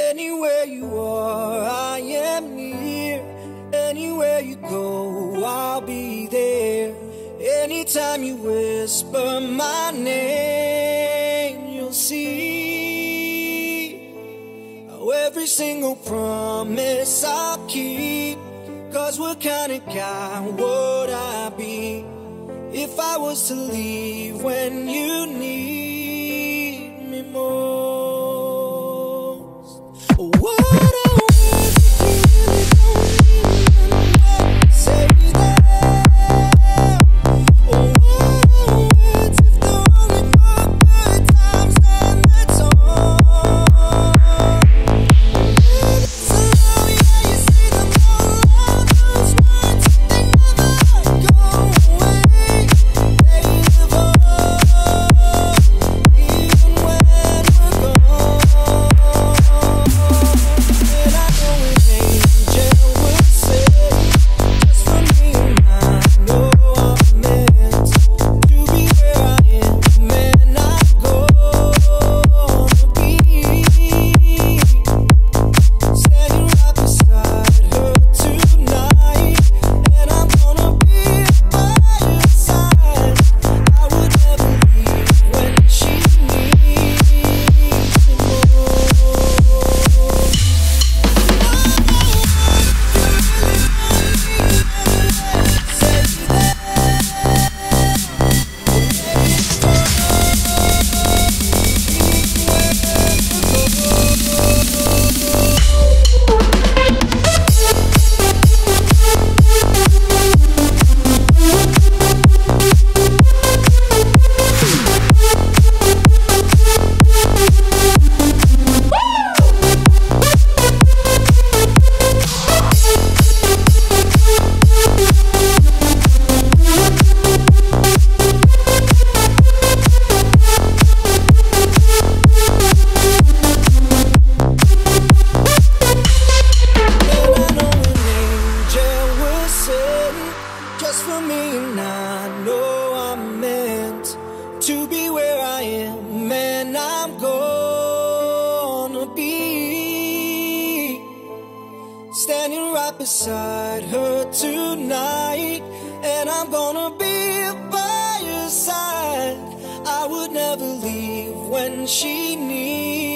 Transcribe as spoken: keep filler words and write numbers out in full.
Anywhere you are, I am near. Anywhere you go, I'll be there. Anytime you whisper my name, you'll see how every single promise I'll keep. Cause what kind of guy would I be if I was to leave when you need me most? What a words if you really don't mean them. Say that. Oh, what a words if they're only for good times, then that's all. So yeah, you say them all loud, those words, they never go away. They live on, even when we're gone. And I know an angel would say, just for me and I know I'm meant to be where I am, and I'm gonna be standing right beside her tonight, and I'm gonna be by her side. I would never leave when she needs me most. Say that. Just for me, and I know I'm meant to be where I am, and I'm gonna be standing right beside her tonight, and I'm gonna be by her side. I would never leave when she needs